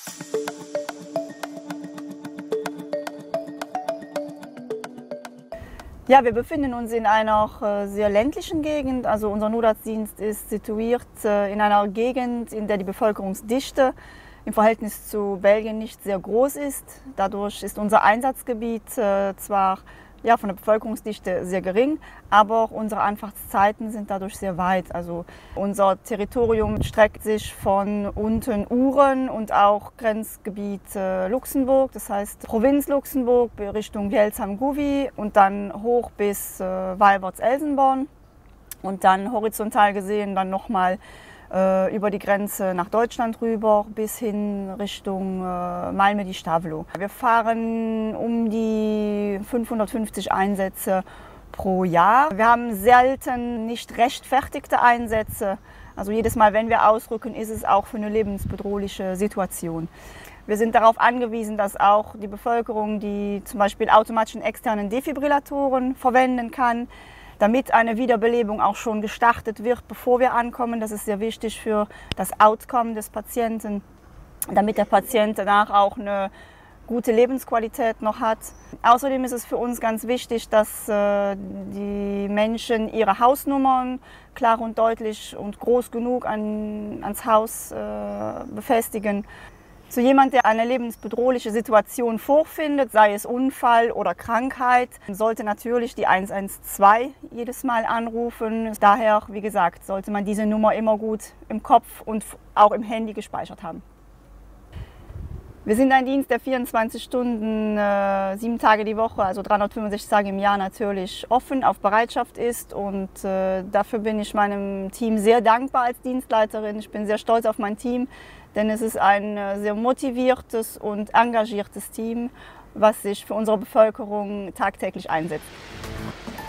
Ja, wir befinden uns in einer sehr ländlichen Gegend. Also unser Notarztdienst ist situiert in einer Gegend, in der die Bevölkerungsdichte im Verhältnis zu Belgien nicht sehr groß ist. Dadurch ist unser Einsatzgebiet zwar von der Bevölkerungsdichte sehr gering, aber auch unsere Anfahrtszeiten sind dadurch sehr weit. Also unser Territorium streckt sich von unten Uren und auch Grenzgebiet Luxemburg, das heißt Provinz Luxemburg Richtung Bielsheim-Gouwy und dann hoch bis Walworts-Elsenborn und dann horizontal gesehen dann nochmal über die Grenze nach Deutschland rüber bis hin Richtung Malmedy-Stavelot. Wir fahren um die 550 Einsätze pro Jahr. Wir haben selten nicht rechtfertigte Einsätze. Also jedes Mal, wenn wir ausrücken, ist es auch für eine lebensbedrohliche Situation. Wir sind darauf angewiesen, dass auch die Bevölkerung die zum Beispiel automatischen externen Defibrillatoren verwenden kann, damit eine Wiederbelebung auch schon gestartet wird, bevor wir ankommen. Das ist sehr wichtig für das Outcome des Patienten, damit der Patient danach auch eine gute Lebensqualität noch hat. Außerdem ist es für uns ganz wichtig, dass die Menschen ihre Hausnummern klar und deutlich und groß genug ans Haus befestigen. Zu jemand, der eine lebensbedrohliche Situation vorfindet, sei es Unfall oder Krankheit, sollte natürlich die 112 jedes Mal anrufen. Daher, wie gesagt, sollte man diese Nummer immer gut im Kopf und auch im Handy gespeichert haben. Wir sind ein Dienst, der 24 Stunden, 7 Tage die Woche, also 365 Tage im Jahr natürlich offen auf Bereitschaft ist und dafür bin ich meinem Team sehr dankbar als Dienstleiterin. Ich bin sehr stolz auf mein Team, denn es ist ein sehr motiviertes und engagiertes Team, was sich für unsere Bevölkerung tagtäglich einsetzt.